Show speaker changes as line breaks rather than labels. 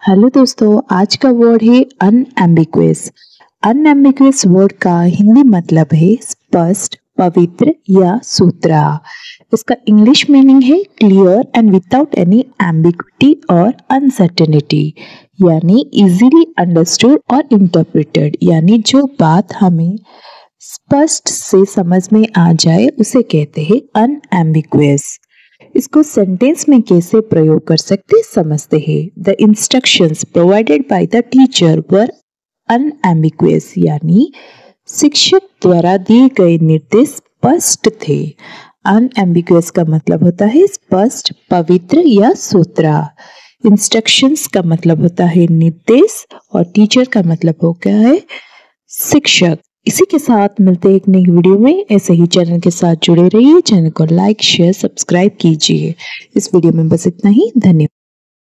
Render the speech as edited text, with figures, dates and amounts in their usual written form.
Hello दोस्तों, आज का वर्ड है अनएम्बिगुअस। अनएम्बिगुअस वर्ड का हिंदी मतलब है स्पष्ट, पवित्र या सूत्रा। इसका इंग्लिश मीनिंग है clear and without any ambiguity और अनसर्टेनिटी, यानी इजीली अंडरस्टूड और इंटरप्रेटेड, यानी जो बात हमें स्पष्ट से समझ में आ जाए उसे कहते हैं अनएम्बिगुअस। इसको सेंटेंस में कैसे प्रयोग कर सकते समझते हैं। The instructions provided by the teacher were unambiguous, यानी शिक्षक द्वारा दिए गए निर्देश स्पष्ट थे। अनएम्बिगुअस का मतलब होता है स्पष्ट, पवित्र या सूत्रा। इंस्ट्रक्शंस का मतलब होता है निर्देश और टीचर का मतलब हो गया है शिक्षक। इसी के साथ मिलते हैं एक नई वीडियो में। ऐसे ही चैनल के साथ जुड़े रहिए। चैनल को लाइक, शेयर, सब्सक्राइब कीजिए। इस वीडियो में बस इतना ही। धन्यवाद।